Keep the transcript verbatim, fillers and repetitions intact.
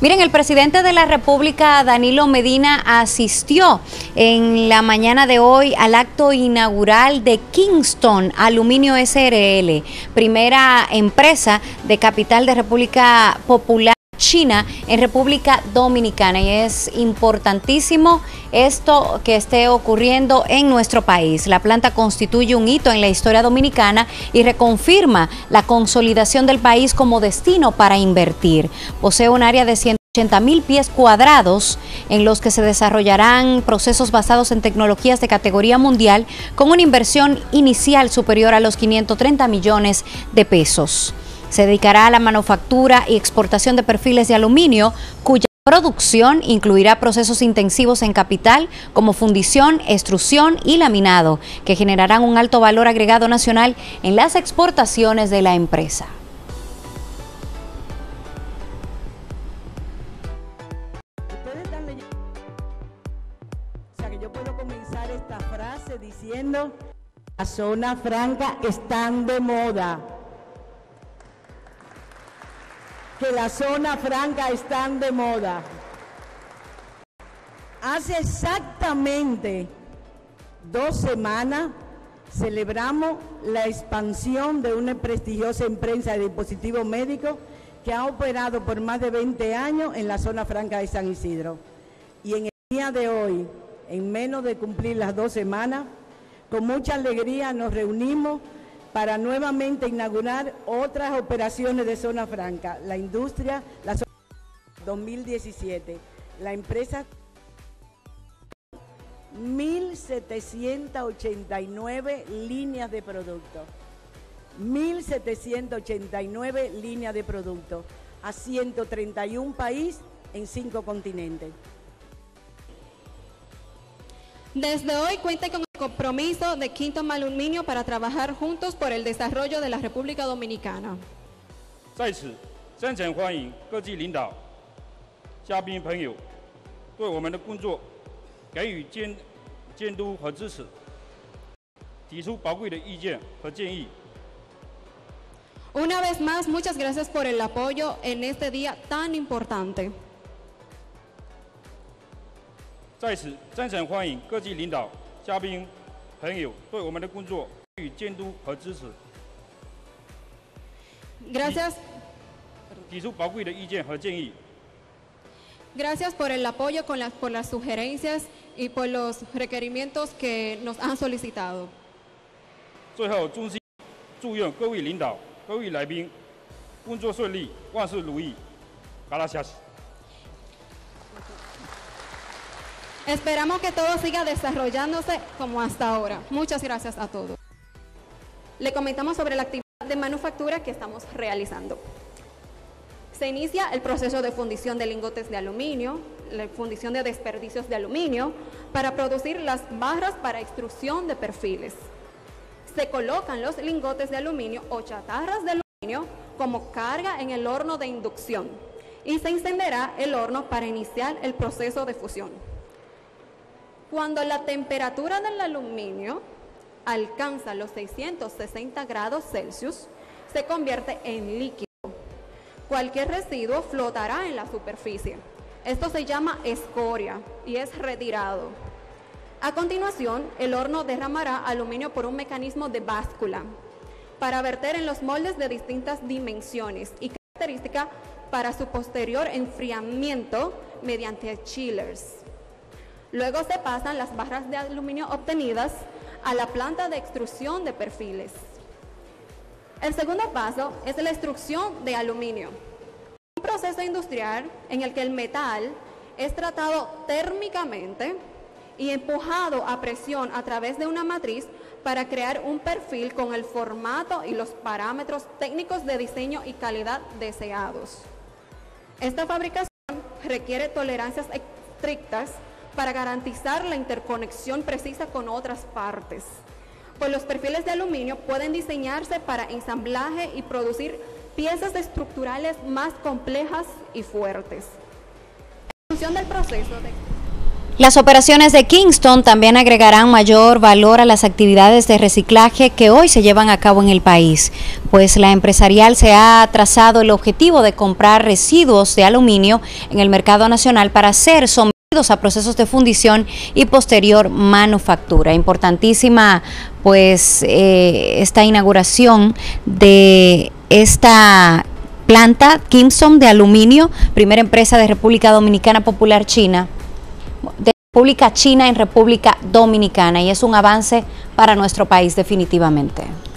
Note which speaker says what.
Speaker 1: Miren, el presidente de la República, Danilo Medina, asistió en la mañana de hoy al acto inaugural de Kingston Aluminio S R L, primera empresa de capital de República Popular China en República Dominicana, y es importantísimo esto que esté ocurriendo en nuestro país. La planta constituye un hito en la historia dominicana y reconfirma la consolidación del país como destino para invertir. Posee un área de ciento ochenta mil pies cuadrados en los que se desarrollarán procesos basados en tecnologías de categoría mundial con una inversión inicial superior a los quinientos treinta millones de pesos. Se dedicará a la manufactura y exportación de perfiles de aluminio, cuya producción incluirá procesos intensivos en capital como fundición, extrusión y laminado, que generarán un alto valor agregado nacional en las exportaciones de la empresa.
Speaker 2: Ustedes están leyendo, o sea que yo puedo comenzar esta frase diciendo: la zona franca están de moda. Que la zona franca están de moda. Hace exactamente dos semanas celebramos la expansión de una prestigiosa empresa de dispositivos médicos que ha operado por más de veinte años en la zona franca de San Isidro. Y en el día de hoy, en menos de cumplir las dos semanas, con mucha alegría nos reunimos para nuevamente inaugurar otras operaciones de zona franca. La industria, la zona dos mil diecisiete, la empresa mil setecientas ochenta y nueve líneas de producto, mil setecientas ochenta y nueve líneas de producto a ciento treinta y un países en cinco continentes.
Speaker 3: Desde hoy cuenta con el compromiso de Kingston Aluminio para trabajar juntos por el desarrollo de la República Dominicana.
Speaker 4: 在此，真诚欢迎各级领导、嘉宾朋友对我们的工作给予监监督和支持，提出宝贵的意见和建议。
Speaker 3: Una vez más, muchas gracias por el apoyo en este día tan importante.
Speaker 4: 在此，真诚欢迎各级领导、嘉宾、朋友对我们的工作给予监督和支持。
Speaker 3: Gracias.
Speaker 4: 提出宝贵的意见和建议。
Speaker 3: Gracias por el apoyo, con las, por las sugerencias y por los requerimientos que nos han solicitado.
Speaker 4: 最后，衷心祝愿各位领导、各位来宾工作顺利，万事如意。Gracias.
Speaker 3: Esperamos que todo siga desarrollándose como hasta ahora. Muchas gracias a todos. Le comentamos sobre la actividad de manufactura que estamos realizando. Se inicia el proceso de fundición de lingotes de aluminio, la fundición de desperdicios de aluminio, para producir las barras para extrusión de perfiles. Se colocan los lingotes de aluminio o chatarras de aluminio como carga en el horno de inducción y se encenderá el horno para iniciar el proceso de fusión. Cuando la temperatura del aluminio alcanza los seiscientos sesenta grados Celsius, se convierte en líquido. Cualquier residuo flotará en la superficie. Esto se llama escoria y es retirado. A continuación, el horno derramará aluminio por un mecanismo de báscula para verter en los moldes de distintas dimensiones y características para su posterior enfriamiento mediante chillers. Luego se pasan las barras de aluminio obtenidas a la planta de extrusión de perfiles. El segundo paso es la extrusión de aluminio, un proceso industrial en el que el metal es tratado térmicamente y empujado a presión a través de una matriz para crear un perfil con el formato y los parámetros técnicos de diseño y calidad deseados. Esta fabricación requiere tolerancias estrictas para garantizar la interconexión precisa con otras partes, pues los perfiles de aluminio pueden diseñarse para ensamblaje y producir piezas estructurales más complejas y fuertes. En función del proceso de
Speaker 1: Las operaciones de Kingston también agregarán mayor valor a las actividades de reciclaje que hoy se llevan a cabo en el país, pues la empresarial se ha trazado el objetivo de comprar residuos de aluminio en el mercado nacional para ser sometidos a procesos de fundición y posterior manufactura. Importantísima pues eh, esta inauguración de esta planta Kingston de aluminio, primera empresa de República Dominicana Popular China, de República China en República Dominicana, y es un avance para nuestro país definitivamente.